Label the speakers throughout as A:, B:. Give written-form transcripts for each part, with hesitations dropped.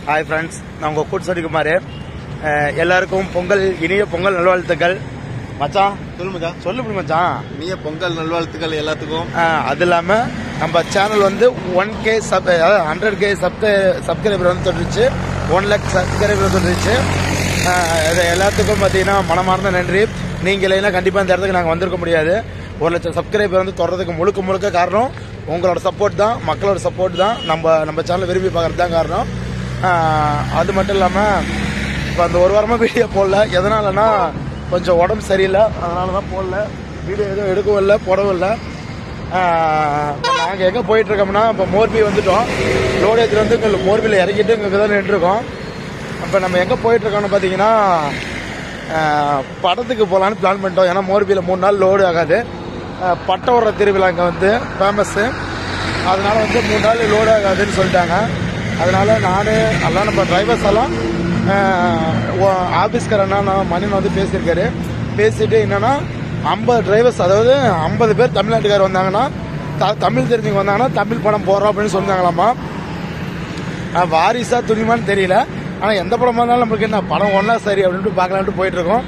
A: Hi friends, நான் உங்கள் கூட்சடி குமாரு. எல்லாருக்கும் பொங்கல், இனிய பொங்கல் நல்வாழ்த்துக்கள். மச்சான் சொல்லு மச்சான், சொல்லு மச்சான்.
B: இனிய பொங்கல் நல்வாழ்த்துக்கள் எல்லாத்துக்கும்.
A: அது இல்லாமல் நம்ம சேனல் வந்து 1K அதாவது 100K சப்ஸ்கிரைபர் வந்து தொட்டுருச்சு, 1 lakh சப்ஸ்கிரைபர் தொட்டுருச்சு. இது எல்லாத்துக்கும் பார்த்தீங்கன்னா மனமார்ந்த நன்றி. நீங்கள் இல்லைன்னா கண்டிப்பாக இந்த இடத்துக்கு நாங்கள் வந்திருக்க முடியாது. 1 லட்சம் சப்ஸ்கிரைபர் வந்து தொடர்றதுக்கு முழுக்க காரணம் உங்களோட சப்போர்ட் தான், மக்களோட சப்போர்ட் தான். நம்ம சேனலை விரும்பி பார்க்கறது தான் காரணம். அது மட்டும் இல்லாமல் இப்போ அந்த ஒரு வாரமாக வீடியோ போடல. எதனாலனா கொஞ்சம் உடம்பு சரியில்லை, அதனால தான் போடல. வீடியோ எதுவும் எடுக்கவும் இல்லை, போடவும் இல்லை. நாங்கள் எங்கே போயிட்டுருக்கோம்னா இப்போ மோர்பி வந்துட்டோம். லோடு ஏற்றி வந்து இங்கே மோர்பியில் இறக்கிட்டு இங்கே தான் நின்றுருக்கோம். இப்போ நம்ம எங்கே போயிட்டுருக்கோம்னு பார்த்தீங்கன்னா படத்துக்கு போகலான்னு பிளான் பண்ணிட்டோம். ஏன்னா மோர்பியில் 3 நாள் லோடு ஆகாது. பட்டை ஓடுற திருவிழா இங்கே வந்து ஃபேமஸ்ஸு, அதனால வந்து 3 நாள் லோடு ஆகாதுன்னு சொல்லிட்டாங்க. அதனால நான் எல்லாம் நம்ம டிரைவர்ஸ் எல்லாம் ஆஃபீஸ்காரன்னா மணியன் வந்து பேசியிருக்காரு. பேசிட்டு என்னன்னா 50 டிரைவர்ஸ், அதாவது 50 பேர் தமிழ்நாட்டுக்கார் வந்தாங்கன்னா, தமிழ் தெரிஞ்சவங்க வந்தாங்கன்னா தமிழ் படம் போடுறோம் அப்படின்னு சொன்னாங்களாமா. வாரிசா துணிமான்னு தெரியல, ஆனால் எந்த படமா இருந்தாலும் நம்மளுக்கு என்ன படம் ஒன்றா சரி அப்படின்ட்டு பார்க்கலான்ட்டு போயிட்டு இருக்கோம்.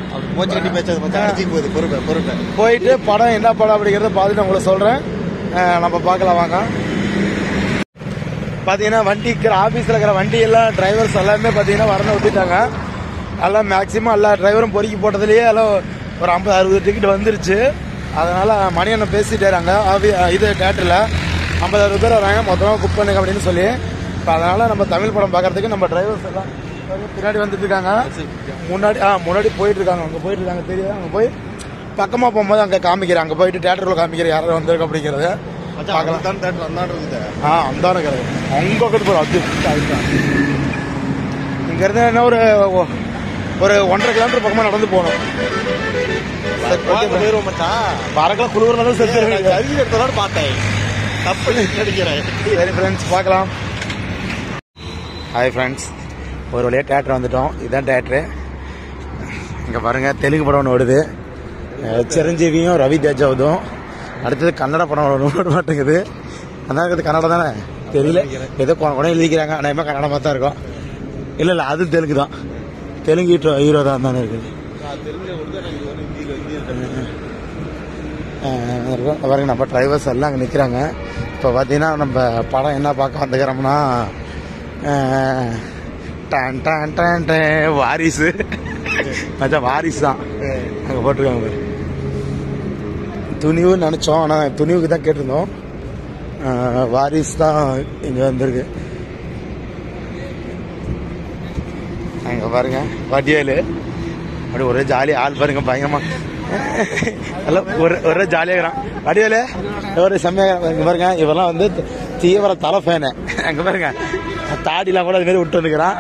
A: போயிட்டு படம் என்ன படம் அப்படிங்கிறத பார்த்துட்டு உங்களை சொல்கிறேன். நம்ம பார்க்கலாம் வாங்க. பார்த்தீங்கன்னா வண்டி ஆஃபீஸில் இருக்கிற வண்டி எல்லாம் டிரைவர்ஸ் எல்லாமே பார்த்தீங்கன்னா வரணும் விட்டுட்டாங்க. எல்லாம் மேக்ஸிமம் எல்லா டிரைவரும் பொறுக்கி போட்டதுலேயே எல்லாம் ஒரு 50-60 டிக்கெட் வந்துருச்சு. அதனால் மணியனை பேசிட்டாங்க இது தேட்டரில் 50-60 பேர் வராங்க, மொத்தமாக புக் பண்ணுங்க அப்படின்னு சொல்லி. இப்போ அதனால் நம்ம தமிழ் படம் பார்க்கறதுக்கு நம்ம டிரைவர்ஸ் எல்லாம் பின்னாடி வந்துட்டு இருக்காங்க. முன்னாடி போயிட்டு இருக்காங்க. அங்கே போயிட்டு இருக்காங்க தெரியாது. அங்கே போய் பக்கமாக போகும்போது அங்கே காமிக்கிறேன், அங்கே போயிட்டு தேட்டரில் காமிக்கிறேன் யாரும் வந்திருக்கு அப்படிங்கிறது. இங்க இருந்து என்ன ஒரு 1.5 கிலோமீட்டர் பக்கமா நடந்து போகணும். பறக்கலாம் குளிர்னாலும் பார்த்தேன். சரி ஃப்ரெண்ட்ஸ், பார்க்கலாம். ஹாய் ஃப்ரெண்ட்ஸ், ஒரு வழியாக தேட்டர் வந்துட்டோம். இதுதான் தேட்டரு. இங்கே பாருங்க, தெலுங்கு படம் ஒன்று ஓடுது. சிரஞ்சீவியும் ரவி தேஜாவதும். அடுத்தது கன்னட படம் ஓட மாட்டேங்குது. அதான் இருக்குது கன்னடா தானே தெரியல, ஏதோ குடம் எழுதிக்கிறாங்க. ஆனால் கன்னடமாக தான் இருக்கும். இல்லை அது தெலுங்கு தான், தெலுங்கு ஹீரோ தான் தானே இருக்குது. பாருங்க, நம்ம டிரைவர்ஸ் எல்லாம் அங்கே நிற்கிறாங்க. இப்போ பார்த்தீங்கன்னா நம்ம படம் என்ன பார்க்க வந்துக்கிறோம்னா வாரிசு. மச்சான் வாரிசு தான் அங்கே போட்டிருக்காங்க. துணிவுன்னு நினச்சோம், ஆனால் துணிவுக்கு தான் கேட்டிருந்தோம். வாரிசு தான் இங்கே வந்திருக்கு. அங்கே பாருங்க வடிவேலு, அப்படி ஒரே ஜாலியாக ஆள் பாருங்க, பயங்கரமா எல்லாம் ஒரே ஜாலியாக இருக்கிறான். வடிவேலு ஒரு செம்மையாக இங்கே பாருங்க. இவரெல்லாம் வந்து தீவிர தலை ஃபேனு. அங்கே பாருங்க, தாடிலாம் கூட அது மாதிரி விட்டு வந்துக்கிறான்.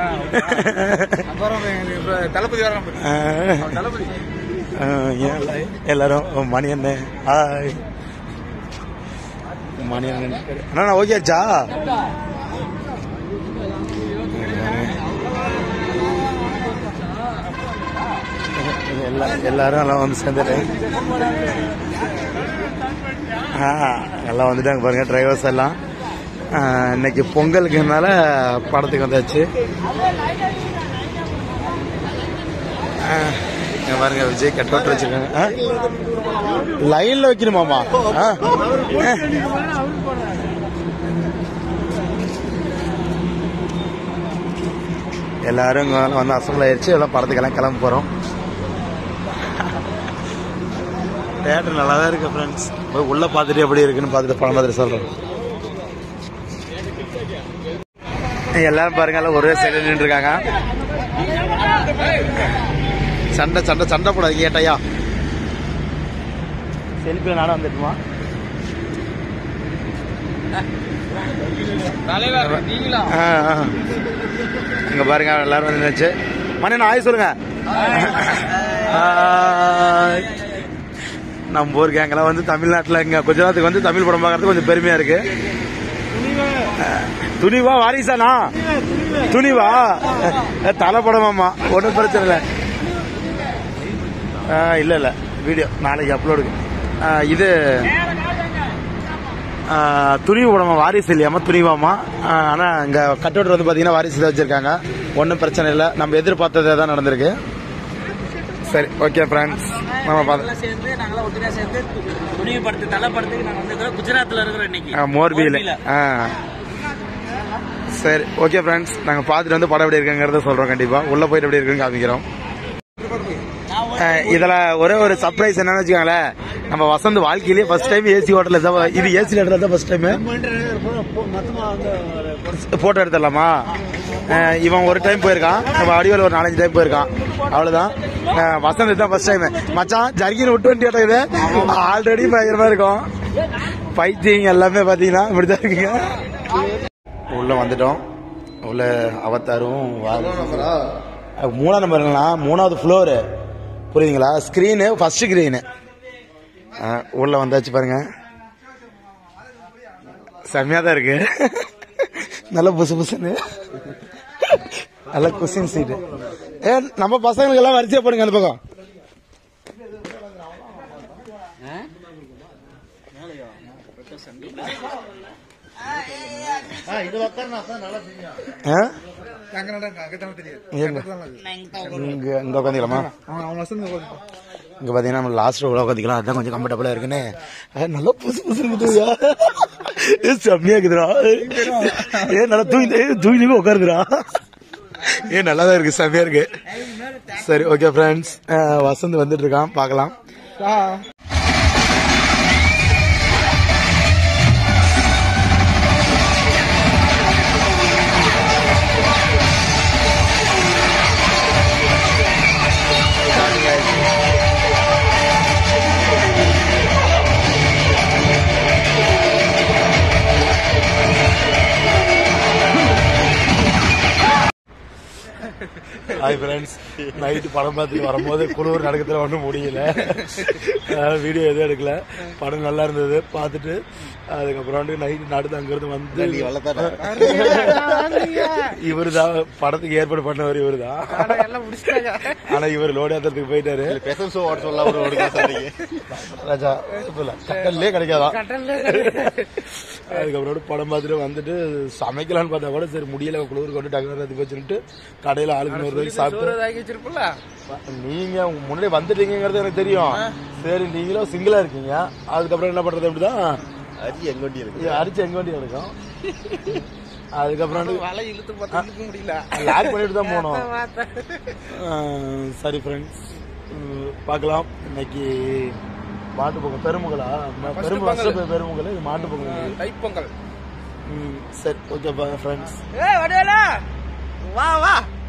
A: எல்லாரும் மணியண்ண மணியண்ணன் அண்ணா ஓகேச்சா? எல்லாரும் எல்லாம் வந்து சேர்ந்துட்டு எல்லாம் வந்துட்டாங்க பாருங்க டிரைவர்ஸ் எல்லாம். இன்னைக்கு பொங்கலுக்குனால படத்துக்கு வந்தாச்சு. பாருங்க, விஜய் கட் அவுட் வச்சிருக்காங்க. லைன்ல வைக்கணுமாமா? எல்லாரும் வந்து அசம்பிள் ஆயிடுச்சு. எல்லாம் படத்துக்கெல்லாம் கிளம்ப போறோம். தேட்டர் நல்லா தான் இருக்கு ஃப்ரெண்ட்ஸ். உள்ள பார்த்துட்டு எப்படி இருக்குன்னு பார்த்துட்டு படம் பார்த்துட்டு சொல்றேன். எல்லாரும் பாருங்க, எல்லாம் ஒரே சைடு நின்று இருக்காங்க. சண்டை போடாது கேட்டையா. செல்ஃபியில் நானும் வந்துட்டுமா? இங்க பாருங்க, எல்லாரும் வந்துச்சு. மணி ஆய் சொல்லுங்க. நம்ம ஊர் கேங்கெல்லாம் வந்து தமிழ்நாட்டில் இங்கே குஜராத்துக்கு வந்து தமிழ் படம் பார்க்கறதுக்கு கொஞ்சம் பெருமையா இருக்கு. துணிவா வாரிசானா? துணிவா தலை படமாமா, ஒன்றும் பிரச்சனை இல்லை. இல்லை வீடியோ நாளைக்கு அப்லோடுக்கு. இது துணிவு உடம்பு வாரிசு இல்லையாமா துணிவாமா. ஆனால் இங்கே கட்டோட்டர் வந்து பார்த்தீங்கன்னா வாரிசு தான் வச்சுருக்காங்க. ஒன்றும் பிரச்சனை இல்லை, நம்ம எதிர்பார்த்ததே தான் நடந்திருக்கு. சரி ஓகே ஃப்ரெண்ட்ஸ், நம்ம மோர்பியில். சரி ஓகே ஃப்ரெண்ட்ஸ், நாங்கள் பார்த்துட்டு வந்து படம் எப்படி இருக்குங்கிறத சொல்கிறோம். கண்டிப்பாக உள்ளே போயிட்டு எப்படி இருக்குன்னு காமிக்கிறோம். இதுல ஒரே ஒரு சர்ப்ரைஸ் என்னன்னு வச்சுக்கோங்களேன், நம்ம வசந்த் வாழ்க்கையிலேயே ஃபர்ஸ்ட் டைம் ஏசி ஹோட்டல் தான், இது ஏசி ஹோட்டல் தான் ஃபர்ஸ்ட் டைம் போட்டோ எடுத்துடலாமா. இவன் ஒரு டைம் போயிருக்கான், நம்ம அடிவில் ஒரு 4-5 டைம் போயிருக்கான், அவ்வளவுதான். வசந்த் தான் ஃபர்ஸ்ட் டைம். மச்சான் ஜர்கின் விட்டு வண்டி இது ஆல்ரெடி பயங்கரமா இருக்கும். பைத்தியம் எல்லாமே பாத்தீங்கன்னா இப்படிதான் இருக்குங்க. உள்ள வந்துட்டோம். உள்ள அவத்தாரும் 3ஆம் நம்பருங்களா, 3வது ஃப்ளோரு, புரியுதுங்களா. Screen first screen. உள்ள வந்தாச்சு பாருங்க, செம்மையா தான் இருக்கு. நல்ல புசு புசுன்னு நல்ல குஷின் சீட்டு. நம்ம பசங்களுக்கு எல்லாம் வரிசையா போடுங்க அந்த பக்கம். இங்க உட்காந்துக்கலாமா? இங்க பாத்தீங்கன்னா நம்ம லாஸ்ட் உள்ள உட்காந்துக்கலாம், அதான் கொஞ்சம் கம்ஃபர்டபுளா இருக்குன்னு. நல்லா புதுசு புதுசு இருக்குதுயா, செம்மையா இருக்குதுடா. நல்லா தூங்கி உட்காருதுடா. நல்லாதான் இருக்கு, செம்மையா இருக்கு. சரி ஓகே ஃப்ரெண்ட்ஸ், வசந்த் வந்துட்டு இருக்கான், பாக்கலாம். ஹாய் ஃப்ரெண்ட்ஸ், நைட்டு படம் பார்த்துட்டு வரும்போது குளிர் நடக்கத்துல ஒன்றும் முடியல, வீடியோ எதுவும் எடுக்கல. படம் நல்லா இருந்தது பார்த்துட்டு அதுக்கப்புறம் வந்து நைட்டு நடுத்து அங்கிருந்து வந்து இவரு தான் படத்துக்கு ஏற்பாடு பண்ணவர், இவரு தான். ஆனா இவர் லோடு ஏத்துறதுக்கு போயிட்டாரு. ராஜா கட்டல்லே கிடைக்காதான். அதுக்கப்புறம் படம் பார்த்துட்டு வந்துட்டு சமைக்கலான்னு பார்த்தா கூட சரி முடியல, குளிர் கொண்டு டக்கு வச்சுட்டு கடையில ஆளுக்கு 100 ரூபாய்க்கு சாப்பிட்டு. நீங்க முன்னாடி வந்துட்டீங்கிறது எனக்கு தெரியும். சரி நீங்களும் சிங்கிளா இருக்கீங்க, அதுக்கப்புறம் என்ன பண்றது? அப்படிதான் அரிச்சு எங்கோண்டி இருக்கும். அதுக்கப்புறம் லாக் பண்ணிட்டு தான் போனோம். சரி ஃப்ரெண்ட்ஸ், பார்க்கலாம். இன்னைக்கு மாட்டு பொங்கல், பெருமுகலா? பெருமுகல், இது மாட்டு பொங்கல், தைப்பொங்கல். சரி ஓகே ஃப்ரெண்ட்ஸ், வா வா.